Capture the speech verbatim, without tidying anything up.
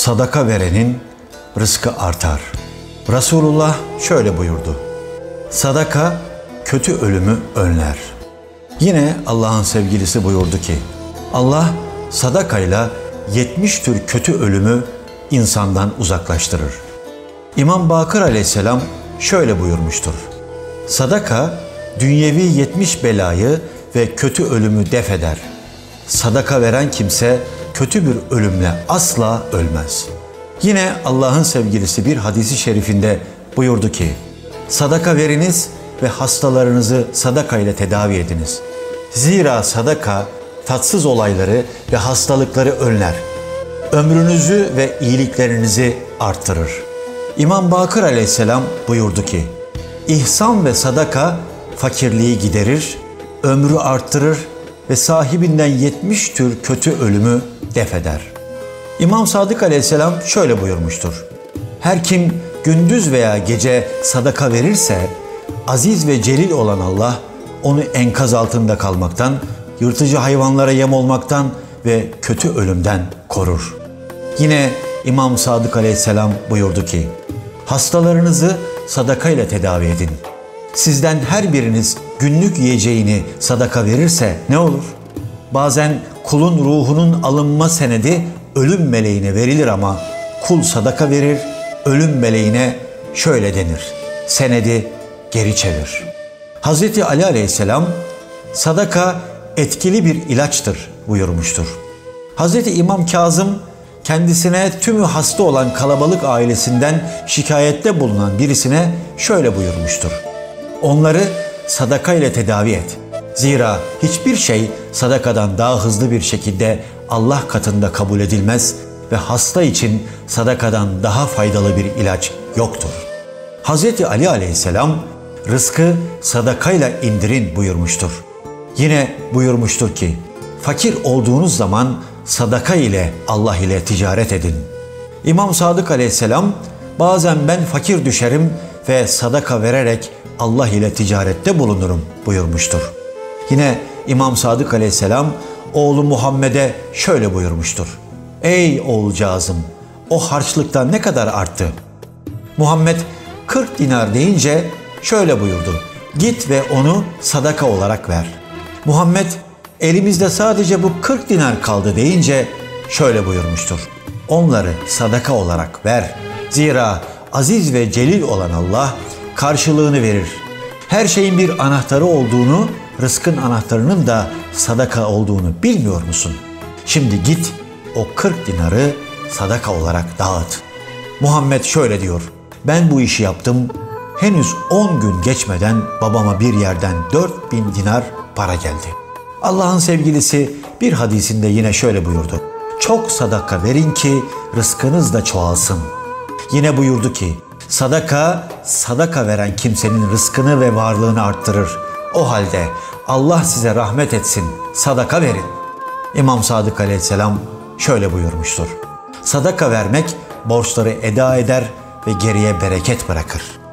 sadaka verenin rızkı artar. Resulullah şöyle buyurdu: sadaka kötü ölümü önler. Yine Allah'ın sevgilisi buyurdu ki, Allah sadakayla yetmiş tür kötü ölümü insandan uzaklaştırır. İmam Bakır Aleyhisselam şöyle buyurmuştur: sadaka dünyevi yetmiş belayı ve kötü ölümü def eder. Sadaka veren kimse kötü bir ölümle asla ölmez. Yine Allah'ın sevgilisi bir hadisi şerifinde buyurdu ki, sadaka veriniz ve hastalarınızı sadaka ile tedavi ediniz. Zira sadaka tatsız olayları ve hastalıkları önler. Ömrünüzü ve iyiliklerinizi arttırır. İmam Bakır Aleyhisselam buyurdu ki, İhsan ve sadaka fakirliği giderir, ömrü arttırır ve sahibinden yetmiş tür kötü ölümü def eder. İmam Sadık Aleyhisselam şöyle buyurmuştur: her kim gündüz veya gece sadaka verirse, aziz ve celil olan Allah onu enkaz altında kalmaktan, yırtıcı hayvanlara yem olmaktan ve kötü ölümden korur. Yine İmam Sadık Aleyhisselam buyurdu ki, hastalarınızı sadaka ile tedavi edin. Sizden her biriniz günlük yiyeceğini sadaka verirse ne olur? Bazen kulun ruhunun alınma senedi ölüm meleğine verilir ama kul sadaka verir, ölüm meleğine şöyle denir: senedi geri çevir. Hazreti Ali Aleyhisselam sadaka etkili bir ilaçtır buyurmuştur. Hazreti İmam Kazım kendisine tümü hasta olan kalabalık ailesinden şikayette bulunan birisine şöyle buyurmuştur: onları sadaka ile tedavi et. Zira hiçbir şey sadakadan daha hızlı bir şekilde Allah katında kabul edilmez ve hasta için sadakadan daha faydalı bir ilaç yoktur. Hazreti Ali Aleyhisselam rızkı sadakayla indirin buyurmuştur. Yine buyurmuştur ki, fakir olduğunuz zaman sadaka ile Allah ile ticaret edin. İmam Sadık Aleyhisselam bazen ben fakir düşerim ve sadaka vererek Allah ile ticarette bulunurum buyurmuştur. Yine İmam Sadık Aleyhisselam oğlu Muhammed'e şöyle buyurmuştur: ey oğulcağızım, o harçlıktan ne kadar arttı? Muhammed kırk dinar deyince şöyle buyurdu: git ve onu sadaka olarak ver. Muhammed elimizde sadece bu kırk dinar kaldı deyince şöyle buyurmuştur: onları sadaka olarak ver. Zira aziz ve celil olan Allah karşılığını verir. Her şeyin bir anahtarı olduğunu, rızkın anahtarının da sadaka olduğunu bilmiyor musun? Şimdi git o kırk dinarı sadaka olarak dağıt. Muhammed şöyle diyor: ben bu işi yaptım, henüz on gün geçmeden babama bir yerden dört bin dinar para geldi. Allah'ın sevgilisi bir hadisinde yine şöyle buyurdu: çok sadaka verin ki rızkınız da çoğalsın. Yine buyurdu ki, sadaka, sadaka veren kimsenin rızkını ve varlığını arttırır. O halde Allah size rahmet etsin, sadaka verin. İmam Sadık Aleyhisselam şöyle buyurmuştur: sadaka vermek borçları eda eder ve geriye bereket bırakır.